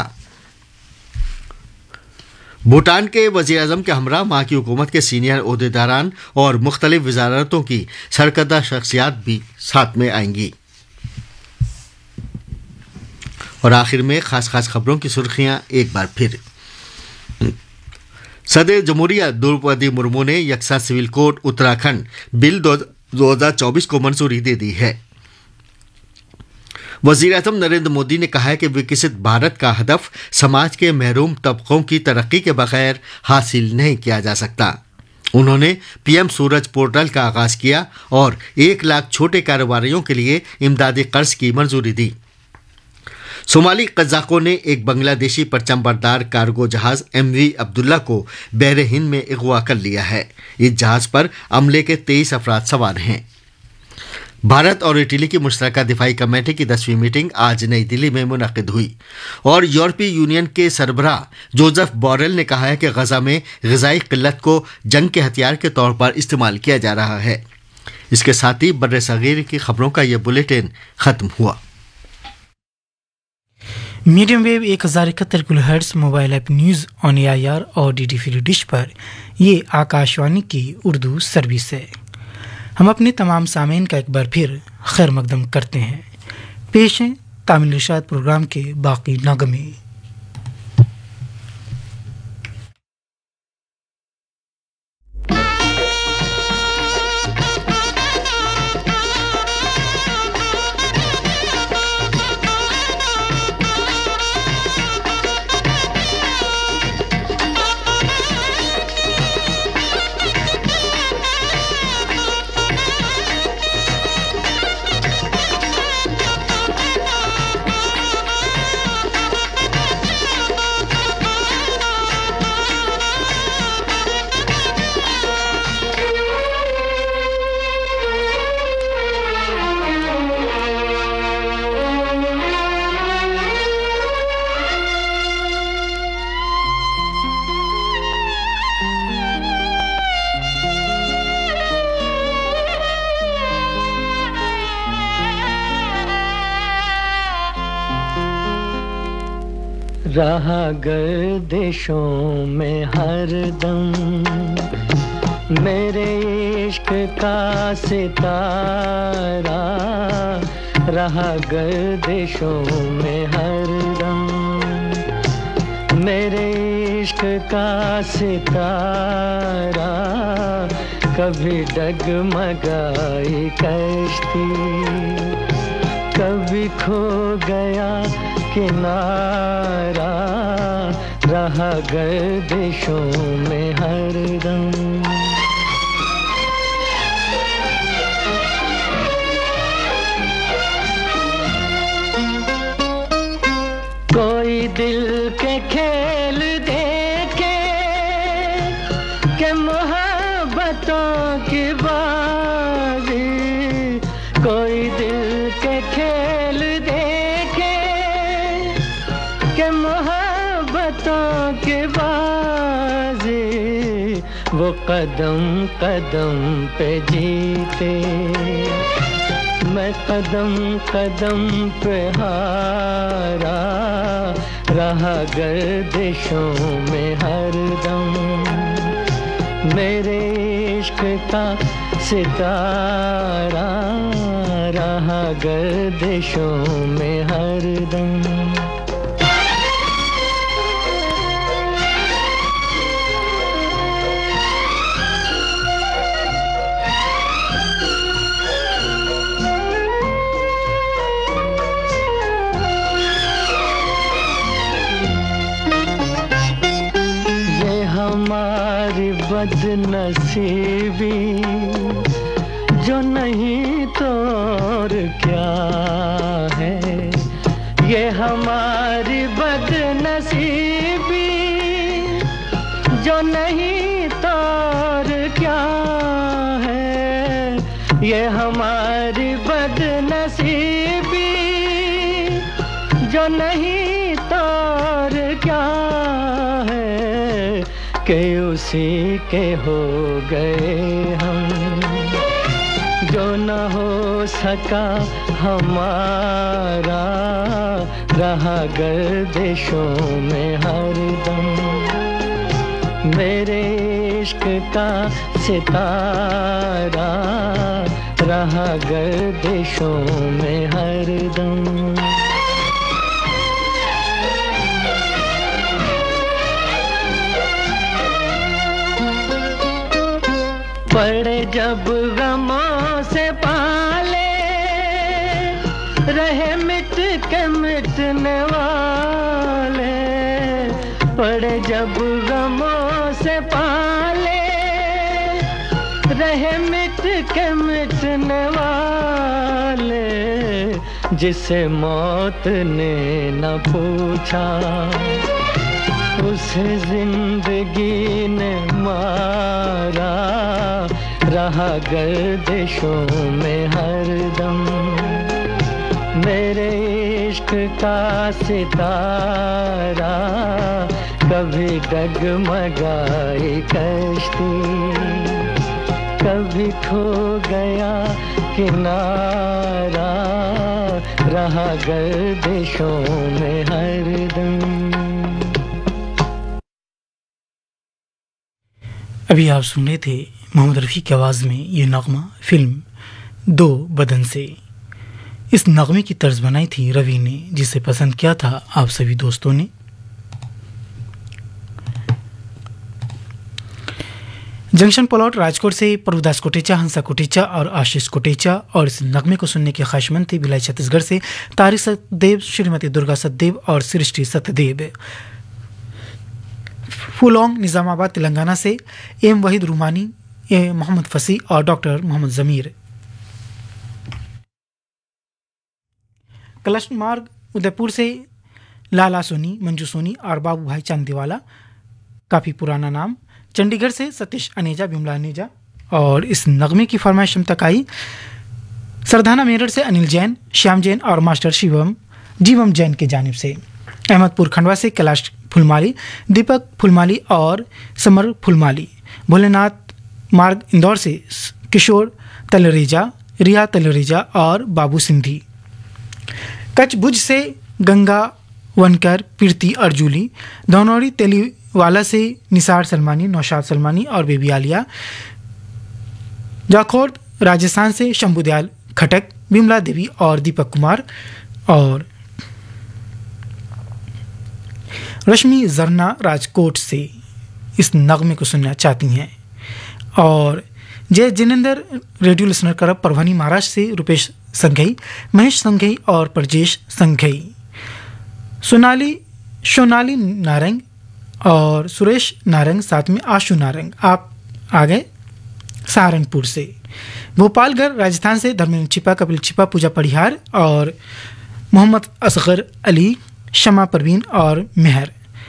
Speaker 3: भूटान के वज़ीर आज़म के हमरा वहाँ की हुकूमत के सीनियर ओहदेदारान और मुख्तलिफ वजारतों की सरकर्दा शख्सियात भी साथ में आएंगी। और आखिर में खास खास खबरों की सुर्खियां एक बार फिर। सदर जमहूरिया द्रौपदी मुर्मू ने यकसा सिविल कोड उत्तराखंड बिल दो हज़ार चौबीस को मंजूरी दे दी है। वज़ीर आज़म नरेंद्र मोदी ने कहा है कि विकसित भारत का हदफ समाज के महरूम तबकों की तरक्की के बगैर हासिल नहीं किया जा सकता। उन्होंने पीएम सूरज पोर्टल का आगाज किया और एक लाख छोटे कारोबारियों के लिए इमदादी कर्ज की मंजूरी दी। सोमाली कज़ाकों ने एक बांग्लादेशी परचम बरदार कार्गो जहाज एम वी अब्दुल्ला को बहरे हिंद में अगवा कर लिया है। इस जहाज पर अमले के तेईस अफराद सवार हैं। भारत और इटली की मुश्तरका दिफाई कमेटी की दसवीं मीटिंग आज नई दिल्ली में मुनक़िद हुई और यूरोपीय यूनियन के सरबराह जोसेफ बोरेल ने कहा है कि गजा में ग़िज़ाई किल्लत को जंग के हथियार के तौर पर इस्तेमाल किया जा रहा है। इसके साथ ही बर्रे सगीर की खबरों का यह बुलेटिन ख़त्म हुआ।
Speaker 1: मीडियम वेव एक हज़ार इकहत्तर kilohertz mobile app news on A I R और डी डी फ्री डिश पर ये आकाशवाणी की उर्दू सर्विस है। हम अपने तमाम सामीन का एक बार फिर खैर मकदम करते हैं। पेश हैं तामिल इरशाद प्रोग्राम के बाकी नगमे।
Speaker 2: रहा गर्दिशों में हरदम मेरे इश्क का सितारा, रहा गर्दिशों में हरदम मेरे इश्क का सितारा। कभी डगमगाई कश्ती, कभी खो गया किनारा, रहा गर्दिशों में हरदम। कोई दिल के खेल देखे के मोहब्बतों की बाजी, कोई दिल के खेल देखे के मोहब्बतों की बाजी, वो कदम कदम पे जीते, मैं कदम कदम पे हारा, रहा गर्दिशों में हरदम मेरे इश्क का सितारा, रहा गर्दिशों में हरदम। हमारी बदनसीबी जो नहीं तो और क्या है, ये हमारी बदनसीबी जो नहीं तो और क्या है, ये हमारी बदनसीबी जो नहीं तो और क्या है, कि उसी के हो गए हम जो न हो सका हमारा, रहा गर्दिशों में हरदम मेरे इश्क का सितारा, रहा गर्दिशों में हरदम। पड़े जब गमों से पाले, रहे मिट के मिटने वाले, पड़े जब गमों से पाले, रहे मिट के मिटने वाले, जिसे मौत ने न पूछा उसे जिंदगी ने मारा, रहा गर्दिशों में हरदम मेरे इश्क का सितारा, कभी डगमगाई कश्ती, कभी खो गया किनारा रहा गर्दिशों में हरदम।
Speaker 1: अभी आप सुन रहे थे मोहम्मद रफ़ी की आवाज़ में ये नगमा फिल्म दो बदन से। इस नगमे की तर्ज बनाई थी रवि ने, जिसे पसंद किया था आप सभी दोस्तों ने। जंक्शन प्लॉट राजकोट से प्रभुदास कोटेचा, हंसा कोटेचा और आशीष कोटेचा, और इस नगमे को सुनने के ख्वाहिशमंद थे भिलाई छत्तीसगढ़ से तारिक सतदेव, श्रीमती दुर्गा सतदेव और सृष्टि सतदेव। फुलोंग निजामाबाद तेलंगाना से एम वहीद रूमानी, ए मोहम्मद फसी और डॉक्टर मोहम्मद जमीर। कलश मार्ग उदयपुर से लाला सोनी, मंजू सोनी और बाबू भाई चांदीवाला, काफ़ी पुराना नाम। चंडीगढ़ से सतीश अनेजा, बिमला अनेजा, और इस नगमे की फरमाइश तक आई सरदाना मेरठ से अनिल जैन, श्याम जैन और मास्टर शिवम जीवम जैन की जानिब से। अहमदपुर खंडवा से कैलाश फुलमाली, दीपक फुलमाली और समर फुलमाली। भोलेनाथ मार्ग इंदौर से किशोर तलरेजा, रिया तलरेजा और बाबू सिंधी। कच्छ भुज से गंगा वनकर, कीर्ति अर्जुली। धनौरी तेलीवाला से निसार सलमानी, नौशाद सलमानी और बेबी आलिया। जाखोर राजस्थान से शंभुदयाल खटक, बिमला देवी और दीपक कुमार। और रश्मि जरना राजकोट से इस नगमे को सुनना चाहती हैं। और जय जिनेंद्र रेडियो लिसनर करब परभनी महाराष्ट्र से रुपेश संघई, महेश संघई और प्रजेश संघई। सोनाली सोनाली नारंग और सुरेश नारंग, साथ में आशु नारंग। आप आ गए सहारनपुर से। भोपालगढ़ राजस्थान से धर्मेंद्र छिपा, कपिल छिपा, पूजा परिहार और मोहम्मद असगर अली, शमा परवीन और मेहर।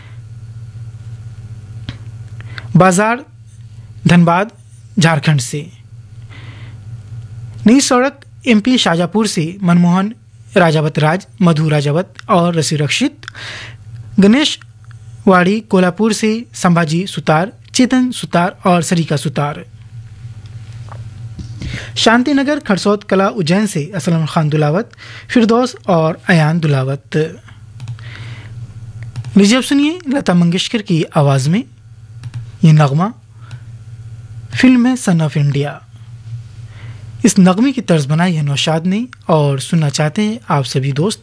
Speaker 1: बाजार धनबाद झारखंड से। नई सड़क एमपी शाजापुर से मनमोहन राजावत राज, मधु राजावत और रसी रक्षित। गणेश वाड़ी कोल्हापुर से संभाजी सुतार, चेतन सुतार और सरिका सुतार। शांतिनगर खरसौत कला उज्जैन से असलम खान दुलावत, फिरदौस और अयान दुलावत। लीजिए अब सुनिए लता मंगेशकर की आवाज़ में ये नगमा, फिल्म है सन ऑफ इंडिया। इस नगमे की तर्ज बनाई है नौशाद ने और सुनना चाहते हैं आप सभी दोस्त।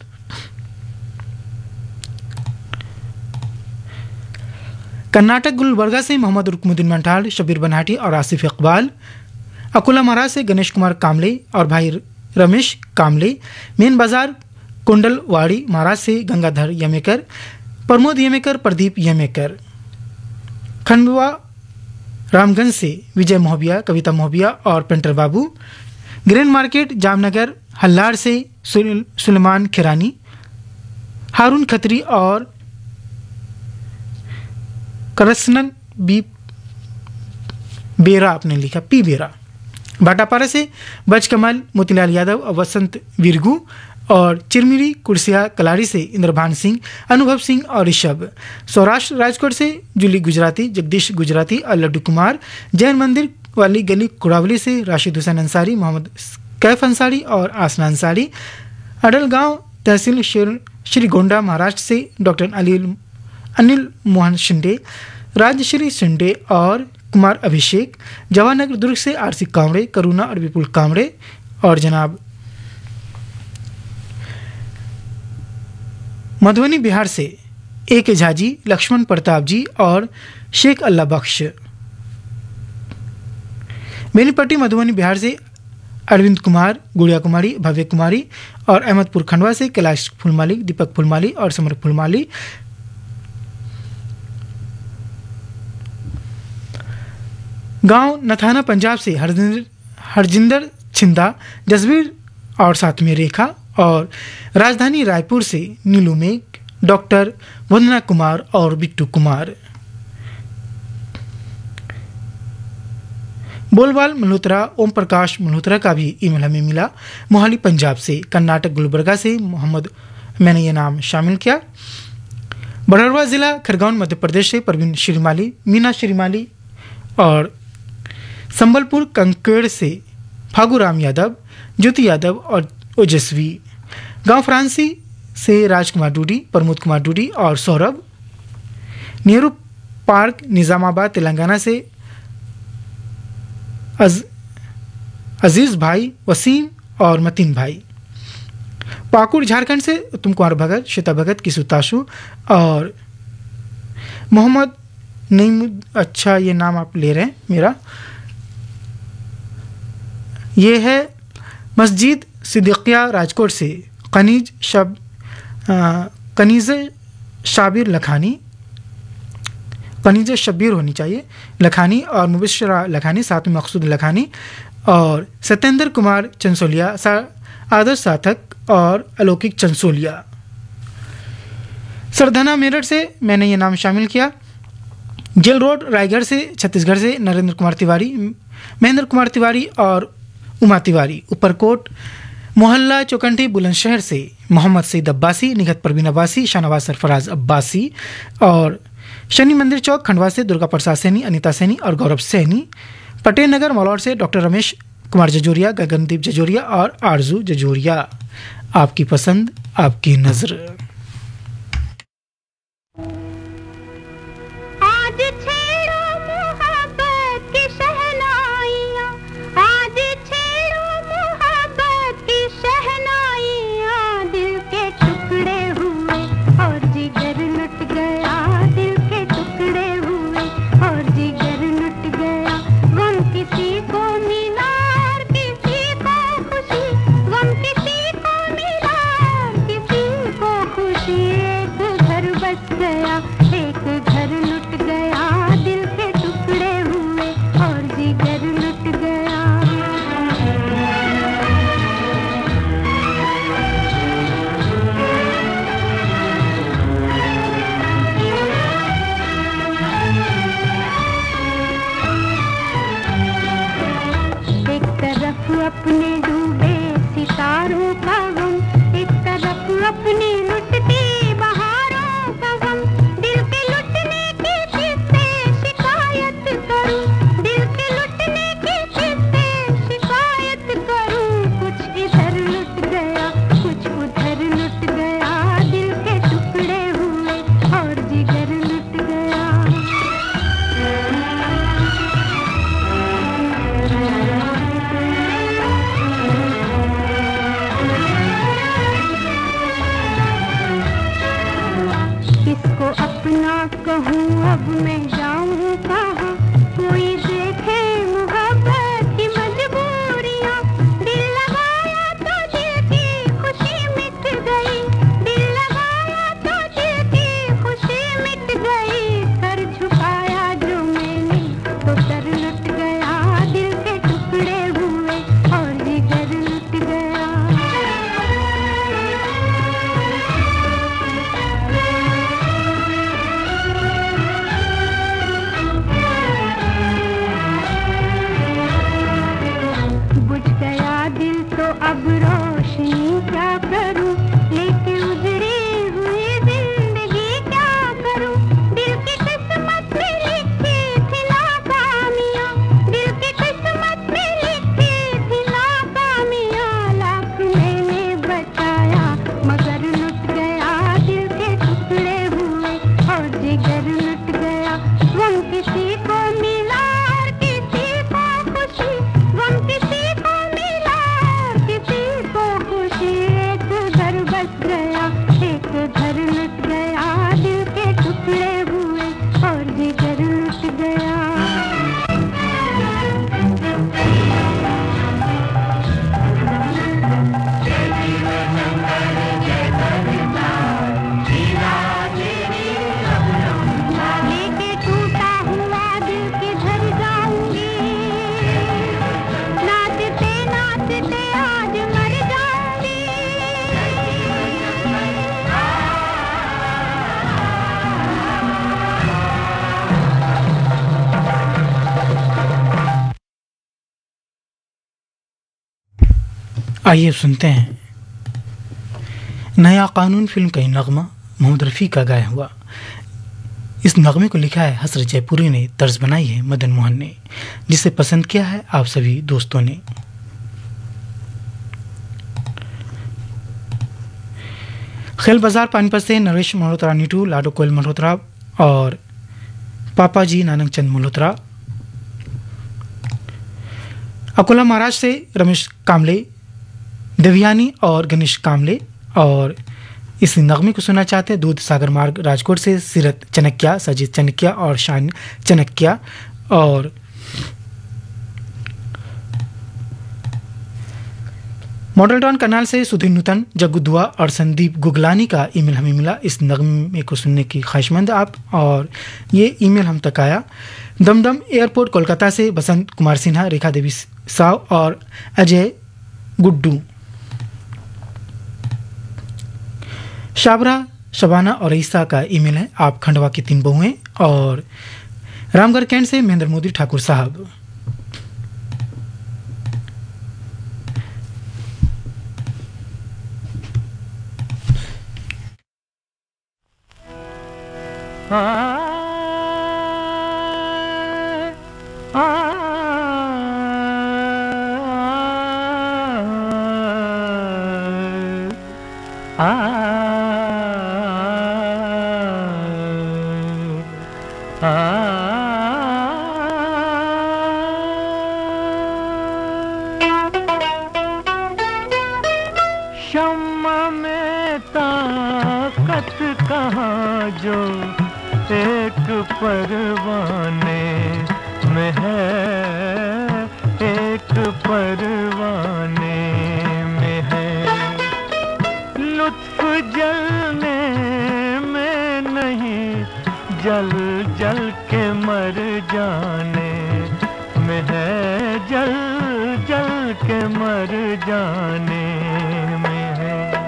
Speaker 1: कर्नाटक गुलबर्गा से मोहम्मद रुकमुद्दीन मंठाल, शबीर बनहाटी और आसिफ इकबाल। अकोला महाराज से गणेश कुमार कामले और भाई रमेश कामले। मेन बाजार कुंडलवाड़ी महाराज से गंगाधर यमेकर, प्रमोद यमेकर, प्रदीप यमेकर। खंडवा रामगंज से विजय मोहबिया, कविता मोहबिया और painter Babu. Grain market Jamnagar Hallar से सुलेमान खिरानी, हारून खत्री और करसनन बी बेरा आपने लिखा, पी बेरा। भाटापारा से बज कमल, मोतीलाल यादव और वसंत विरगू। और चिरमिरी कुर्सिया कलारी से इंद्रभान सिंह, अनुभव सिंह और ऋषभ। सौराष्ट्र राजकोट से जूली गुजराती, जगदीश गुजराती और लड्डू कुमार। जैन मंदिर वाली गली कुड़ावली से राशिद हुसैन अंसारी, मोहम्मद कैफ अंसारी और आसना अंसारी। अडल गांव तहसील श्रीगोंडा महाराष्ट्र से डॉक्टर अनिल अनिल मोहन शिंदे, राजश्री शिंदे और कुमार अभिषेक। जवाहरनगर दुर्ग से आरसी कांवड़े, करुणा और विपुल कांवड़े। और जनाब मधुबनी बिहार से ए के झा जी, लक्ष्मण प्रताप जी और शेख अल्लाह बख्श। बेनीपट्टी मधुबनी बिहार से अरविंद कुमार, गुड़िया कुमारी, भव्य कुमारी। और अहमदपुर खंडवा से कैलाश फुलमाली, दीपक फुलमाली और समर फुलमाली। गांव नथाना पंजाब से हरजिंदर हरजिंदर छिंदा, जसवीर और साथ में रेखा। और राजधानी रायपुर से नीलू मेघ, डॉक्टर वंदना कुमार और बिट्टू कुमार। बोलबाल मल्होत्रा, ओम प्रकाश मल्होत्रा का भी ईमेल हमें मिला मोहाली पंजाब से। कर्नाटक गुलबर्गा से मोहम्मद, मैंने ये नाम शामिल किया। बड़रवा जिला खरगोन मध्य प्रदेश से परवीन श्रीमाली, मीना श्रीमाली। और संबलपुर कंकड़ से फागूराम यादव, ज्योति यादव और ओजस्वी। गांव फ्रांसी से राजकुमार डूडी, प्रमोद कुमार डूडी और सौरभ। नेहरू पार्क निजामाबाद तेलंगाना से अज, अजीज भाई, वसीम और मतीन भाई। पाकुड़ झारखंड से उत्तम कुमार भगत, श्वेता भगत, किशु ताशु और मोहम्मद नहीं, अच्छा ये नाम आप ले रहे हैं मेरा। ये है मस्जिद सिद्दीकिया राजकोट से कनीज शब कनीज शाबिर लखानी, कनीज शब्बीर होनी चाहिए लखानी और मुबशरा लखानी, साथ में मकसूद लखानी और सत्येंद्र कुमार चंसोलिया, आदर्श साथक और अलौकिक चंसोलिया। सरधना मेरठ से मैंने ये नाम शामिल किया। जेल रोड रायगढ़ से छत्तीसगढ़ से नरेंद्र कुमार तिवारी, महेंद्र कुमार तिवारी और उमा तिवारी। ऊपरकोट मोहल्ला चौकंठी बुलंदशहर से मोहम्मद सईद अब्बासी, निगत परवीन अब्बासी, शाहनवाज सरफराज अब्बासी और शनि मंदिर चौक खंडवा से दुर्गा प्रसाद सैनी, अनिता सैनी और गौरव सैनी। पटेल नगर मलौर से डॉक्टर रमेश कुमार जजोरिया, गगनदीप जजोरिया और आरजू जजोरिया। आपकी पसंद आपकी नजर।
Speaker 4: आज छेड़ो मोहब्बत की शहनाइयाँ, आज छेड़ो मोहब्बत की शहनाइयाँ। दिल के टुकड़े हुए और जिगर लुट गया, दिल के टुकड़े हुए और जिगर लुट गया। गम किसी को मिला और किसी को खुशी, गम किसी को मिला और किसी को खुशी। एक घर बस गया, एक घर लुट गया, दिल के टुकड़े हुए और जिगर लुट गया। एक तरफ अपने डूबे सितारों का गम, एक तरफ अपनी लुटती बहारों का गम। दिल के लुटने की किससे शिकायत करूं, दिल के लुटने की किससे शिकायत करूं। कुछ इधर लुट गया, कुछ उधर लुट गया, दिल के टुकड़े हुए और जिगर लुट गया। किसको अपना कहूँ अब मैं जाऊँ कहाँ, कोई देखे मोहब्बत की मजबूरियाँ। दिल लगाया तो दिल की खुशी मिट गई, दिल लगाया तो दिल की खुशी मिट गई। सर झुकाया जो मैंने तो सर लुट गया, दिल के टुकड़े हुए और जिगर लुट गया। बुझ गया दिल तो अब रोशनी क्या करूं, लेके उजड़ी हुई जिंदगी क्या करूं। दिल की किस्मत में लिखी थी नाकामियां, दिल की किस्मत में लिखी थी नाकामियां। लाख मैंने बचाया मगर लुट गया, दिल के टुकड़े हुए और जिगर लुट गया। गम किसी को मिला और किसी को खुशी, गम किसी को मिला और किसी को खुशी। एक घर बस गया, एक घर लुट गया, दिल के टुकड़े हुए और जिगर लुट गया। लेके टूटा हुआ दिल किधर जाऊंगी, नाचते नाचते आज मर जाऊंगी।
Speaker 1: आइए सुनते हैं नया कानून फिल्म का ये नगमा मोहम्मद रफ़ी का गाया हुआ। इस नगमे को लिखा है हसरत जयपुरी ने, तर्ज बनाई है मदन मोहन ने, जिसे पसंद किया है आप सभी दोस्तों ने। खेल बाजार पानीपत से नरेश मल्होत्रा नीटू, लाडो कोयल मल्होत्रा और पापा जी नानक चंद मल्होत्रा। अकोला महाराज से रमेश कामले, देवयानी और गणेश कामले। और इस नगमे को सुनना चाहते हैं दूध सागर मार्ग राजकोट से सीरत चनकिया, सजीत चनकिया और शान चनकिया। और मॉडल टाउन करनाल से सुधीर नूतन, जग्गू दुआ और संदीप गुगलानी का ईमेल हमें मिला इस नगमे को सुनने की ख्वाहिशमंद आप। और ये ईमेल हम तक आया दमदम एयरपोर्ट कोलकाता से बसंत कुमार सिन्हा, रेखा देवी साव और अजय गुड्डू। शाबरा, शबाना और ईसा का ईमेल है। आप खंडवा की तीन बहुएं। और रामगढ़ कैंट से महेंद्र मोदी ठाकुर साहब।
Speaker 2: शम्मा में ताकत कहाँ जो एक परवाने में है, एक परवाने में है। लुत्फ जलने में नहीं, जल जल के मर जाने में है, जल जल के मर जाने में है।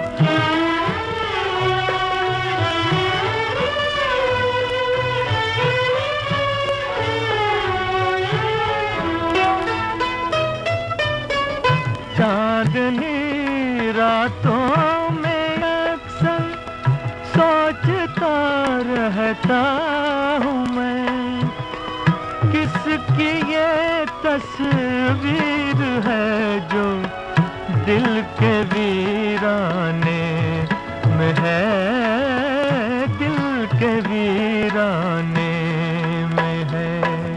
Speaker 2: चांदनी रातों में अक्सर सोचता रहता हूँ मैं, किसकी ये तस्वीर है जो दिल के वीराने में है, दिल के वीराने में है।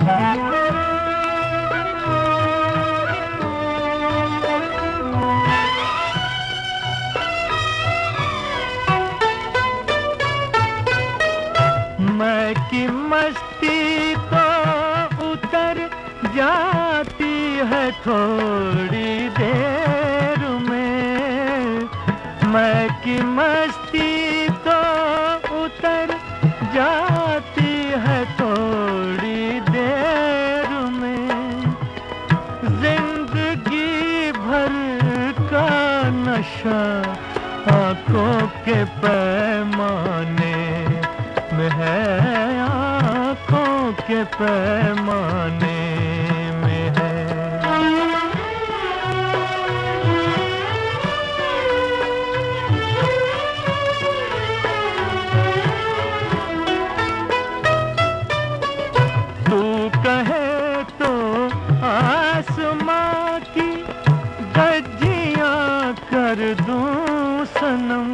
Speaker 2: मैं की मस्ती तो उतर जाती है थोड़ी देर में, मैं की मस्ती तो उतर जाती है थोड़ी देर में। जिंदगी भर का नशा आंखों के पैमाने में है, आंखों के पैमाने में है। तू कहे तो आसमां की गज्जियां कर दूं सनम,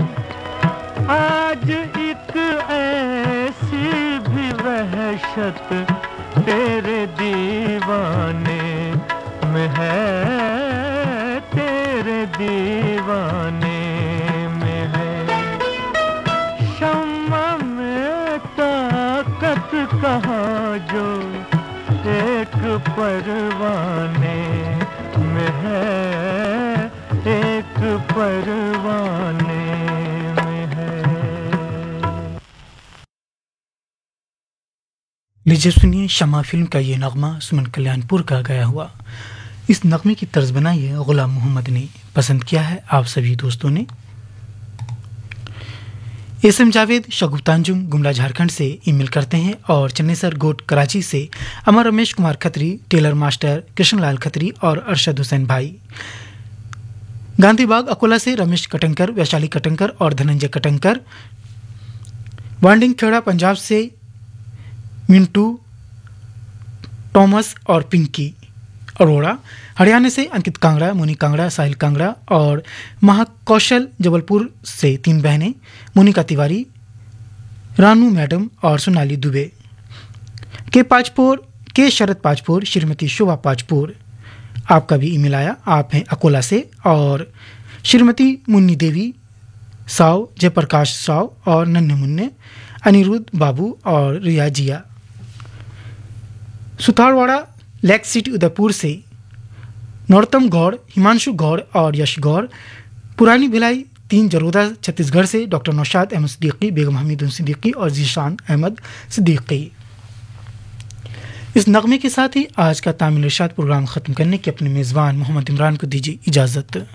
Speaker 2: आज एक ऐसी भी वहशत तेरे दीवाने में है, तेरे दीवाने में है। शम्मा में ताकत कहाँ जो एक परवाने में है, एक परवाने में है।
Speaker 1: लीजिए सुनिए शम्मा फिल्म का ये नगमा सुमन कल्याणपुर का गाया हुआ। इस नगमे की तर्ज बनाई है गुलाम मोहम्मद ने, पसंद किया है आप सभी दोस्तों ने। एस एम जावेद शगुफ्तांजुम गुमला झारखंड से ईमेल करते हैं और चेन्नई सर गोट कराची से अमर रमेश कुमार खत्री, टेलर मास्टर कृष्णलाल खत्री और अरशद हुसैन भाई। गांधी बाग अकोला से रमेश कटंकर, वैशाली कटंकर और धनंजय कटंकर। वांडिंग खेड़ा पंजाब से मिंटू, टॉमस और पिंकी। अरोड़ा, हरियाणा से अंकित कांगड़ा, मुनी कांगड़ा, साहिल कांगड़ा और महाकौशल जबलपुर से तीन बहनें, मोनिका तिवारी, रानू मैडम और सोनाली दुबे। के पाजपुर के शरद पाजपुर, श्रीमती शोभा पाजपुर, आपका भी ईमेल आया, आप हैं अकोला से, और श्रीमती मुन्नी देवी साव, जयप्रकाश साव और नन्हे मुन्ने, अनिरुद्ध बाबू और रिया जिया। सुथारवाड़ा लेक सिटी उदयपुर से नरोत्तम गौड़, हिमांशु गौड़ और यश गौड़। पुरानी भिलाई तीन जरोदा छत्तीसगढ़ से डॉक्टर नौशाद अहमद सिद्दीकी, बेगम हमीदुन सिद्दीकी और जीशान अहमद सिद्दीकी। इस नगमे के साथ ही आज का तामिल इरशाद प्रोग्राम खत्म करने की अपने मेज़बान मोहम्मद इमरान को दीजिए इजाज़त।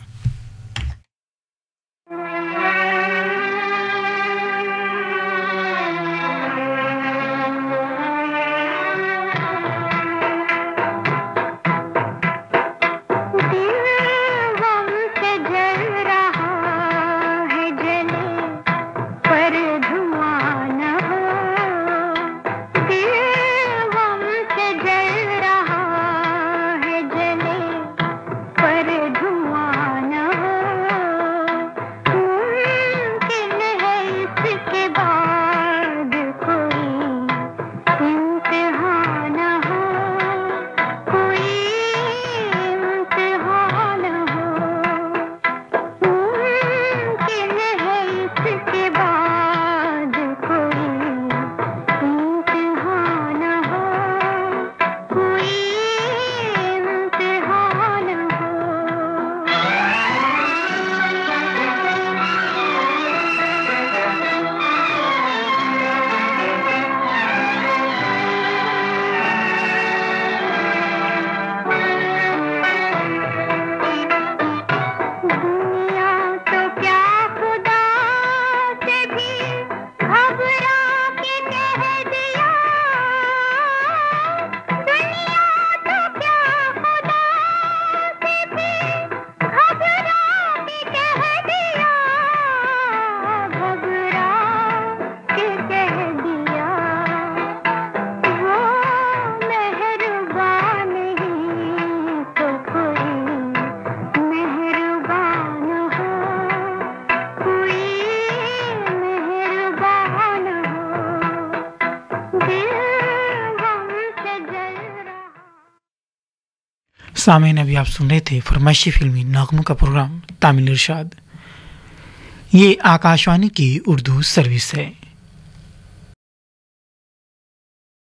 Speaker 1: सामईन, अभी आप सुन रहे थे फरमाइशी फिल्मी नगमों का प्रोग्राम तामिल इरशाद। ये आकाशवाणी की उर्दू सर्विस है।